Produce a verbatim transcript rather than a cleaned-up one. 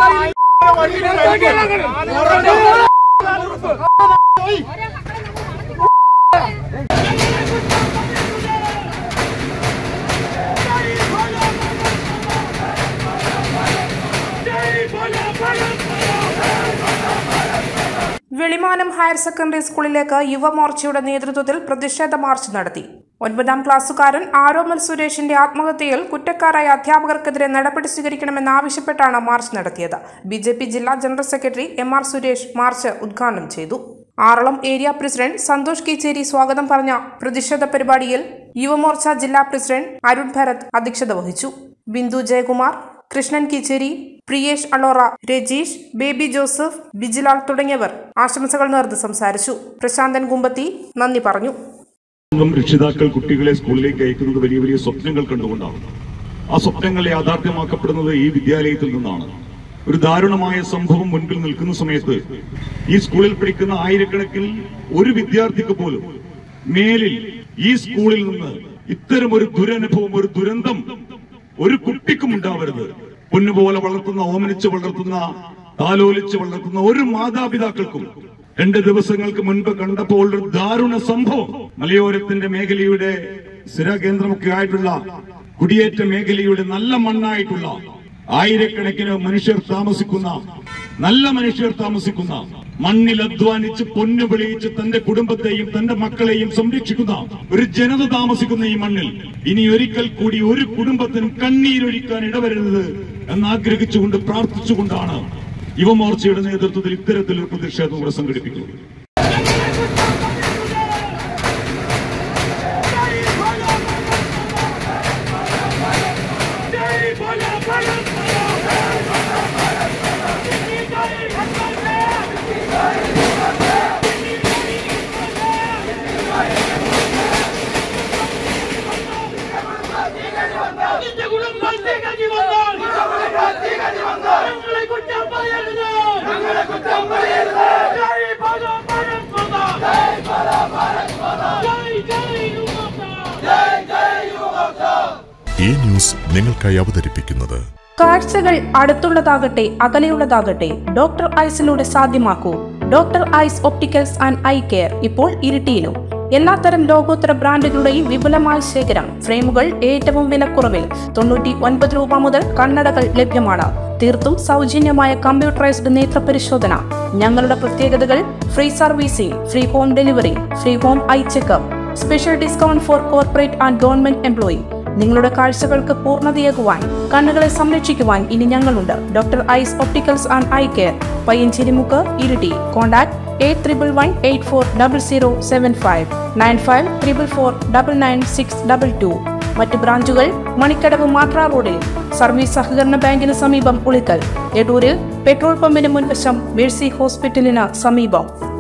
Velimanam higher secondary സ്കൂളിലേക്ക് യുവമോർച്ചയുടെ നേതൃത്വത്തിൽ പ്രതിഷേധ മാർച്ച് നടത്തി. ഒൻപതാം ക്ലാസ്സുകാരൻ ആരോമൽ സുരേഷിന്റെ ആത്മഹത്യയിൽ കുറ്റക്കാരായ അധ്യാപകർക്കെതിരെ നടപടി സ്വീകരിക്കണമെന്നാവശ്യപ്പെട്ടാണ് മാർച്ച് നടത്തിയത്. ബി ജെ പി ജില്ലാ general secretary M R Suresh march ഉദ്ഘാടനം ചെയ്തു. ആറളം ഏരിയ പ്രസിഡന്റ് സന്തോഷ് കീച്ചേരി സ്വാഗതം പറഞ്ഞ പ്രതിഷേധ പരിപാടിയിൽ യുവമോർച്ച ജില്ലാ പ്രസിഡന്റ് അരുൺ ഭരത് അധ്യക്ഷത വഹിച്ചു. ബിന്ദു ജയകുമാർ, കൃഷ്ണൻ കീച്ചേരി, പ്രിയേഷ് അളോറ, രജീഷ്, ബേബി ജോസഫ്, ബിജിലാൽ തുടങ്ങിയവർ ആശംസകൾ നേർന്ന് സംസാരിച്ചു. പ്രശാന്തൻ കുമ്പത്തി നന്ദി പറഞ്ഞു. രക്ഷിതാക്കൾ കുട്ടികളെ സ്കൂളിലേക്ക് അയക്കുന്നത് വലിയ വലിയ സ്വപ്നങ്ങൾ കണ്ടുകൊണ്ടാണ്. ആ സ്വപ്നങ്ങൾ യാഥാർത്ഥ്യമാക്കപ്പെടുന്നത് ഈ വിദ്യാലയത്തിൽ നിന്നാണ്. ഒരു ദാരുണമായ സംഭവം മുൻപിൽ നിൽക്കുന്ന സമയത്ത് ഈ സ്കൂളിൽ പഠിക്കുന്ന ആയിരക്കണക്കിന് ഒരു വിദ്യാർത്ഥിക്ക് പോലും മേലിൽ ഈ സ്കൂളിൽ നിന്ന് ഇത്തരം ഒരു ദുരനുഭവം, ഒരു ദുരന്തം ഒരു കുട്ടിക്കും ഉണ്ടാവരുത്. പൊന്നുപോലെ വളർത്തുന്ന, ഓമനിച്ച് വളർത്തുന്ന, താലോലിച്ച് വളർത്തുന്ന ഒരു മാതാപിതാക്കൾക്കും രണ്ട് ദിവസങ്ങൾക്ക് മുൻപ് കണ്ടപ്പോൾ ഒരു ദാരുണ സംഭവം, മലയോരത്തിന്റെ മേഖലയുടെ സ്ഥിരകേന്ദ്രമൊക്കെ ആയിട്ടുള്ള കുടിയേറ്റ മേഖലയുടെ നല്ല മണ്ണായിട്ടുള്ള ആയിരക്കണക്കിന് മനുഷ്യർ താമസിക്കുന്ന, നല്ല മനുഷ്യർ താമസിക്കുന്ന, മണ്ണിൽ അധ്വാനിച്ച് പൊന്നു വിളയിച്ച് തന്റെ കുടുംബത്തെയും തന്റെ മക്കളെയും സംരക്ഷിക്കുന്ന ഒരു ജനത താമസിക്കുന്ന ഈ മണ്ണിൽ ഇനി ഒരിക്കൽ കൂടി ഒരു കുടുംബത്തിനും കണ്ണീരൊഴിക്കാൻ ഇടവരരുത് എന്നാഗ്രഹിച്ചുകൊണ്ട് പ്രാർത്ഥിച്ചുകൊണ്ടാണ് യുവമോർച്ചയുടെ നേതൃത്വത്തിൽ ഇത്തരത്തിലൊരു പ്രതിഷേധം കൂടെ സംഘടിപ്പിക്കുന്നത്. ഈ ന്യൂസ് നിങ്ങൾക്കായി അവതരിപ്പിക്കുന്നത് കാഴ്ചകൾ അടുത്തുള്ളതാകട്ടെ അകലെയുള്ളതാകട്ടെ ഡോക്ടർ ഐസിലൂടെ സാധ്യമാക്കൂ. Doctor eyes opticals and eye care ഇപ്പോൾ ഇരിട്ടിയിലും. എല്ലാത്തരം ലോകോത്തര ബ്രാൻഡുകളുടെയും വിപുലമായ ശേഖരം. ഫ്രെയിമുകൾ ഏറ്റവും വിലക്കുറവിൽ. തൊണ്ണൂറ്റി ഒൻപത് രൂപ മുതൽ കണ്ണടകൾ ലഭ്യമാണ്. തീർത്തും സൗജന്യമായ കമ്പ്യൂട്ടറൈസ്ഡ് നേത്ര പരിശോധന. ഞങ്ങളുടെ പ്രത്യേകതകൾ: free servicing, free home delivery, free home eye checkup, special discount for corporate and government employee. നിങ്ങളുടെ കാഴ്ചകൾക്ക് പൂർണ്ണതയേകുവാൻ, കണ്ണുകളെ സംരക്ഷിക്കുവാൻ ഇനി ഞങ്ങളുണ്ട്. Doctor eyes opticals and eye care, Payyancherimukku, Iritty. Contact eight triple one eight four double zero seven five nine five triple four double nine six double two. മറ്റ് ബ്രാഞ്ചുകൾ മണിക്കടവ് മാട്ര റോഡിൽ, സർവീസ് സഹകരണ ബാങ്കിന് സമീപം ഉളിക്കൽ. എടൂരിൽ പെട്രോൾ പമ്പിന് മുൻവശം മേഴ്സി ഹോസ്പിറ്റലിന് സമീപം.